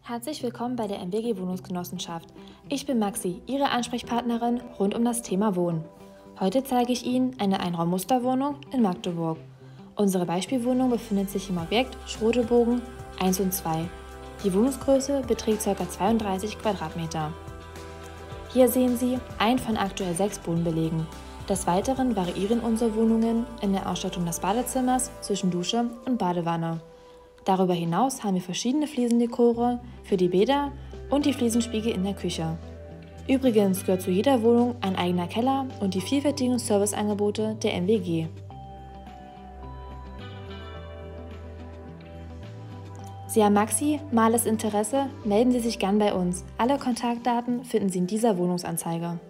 Herzlich willkommen bei der MWG Wohnungsgenossenschaft. Ich bin Maxi, Ihre Ansprechpartnerin rund um das Thema Wohnen. Heute zeige ich Ihnen eine Einraum-Musterwohnung in Magdeburg. Unsere Beispielwohnung befindet sich im Objekt Schrotebogen 1 und 2. Die Wohnungsgröße beträgt ca. 32 Quadratmeter. Hier sehen Sie einen von aktuell 6 Bodenbelegen. Des Weiteren variieren unsere Wohnungen in der Ausstattung des Badezimmers zwischen Dusche und Badewanne. Darüber hinaus haben wir verschiedene Fliesendekore für die Bäder und die Fliesenspiegel in der Küche. Übrigens gehört zu jeder Wohnung ein eigener Keller und die vielfältigen Serviceangebote der MWG. Sie haben maximales Interesse? Melden Sie sich gern bei uns. Alle Kontaktdaten finden Sie in dieser Wohnungsanzeige.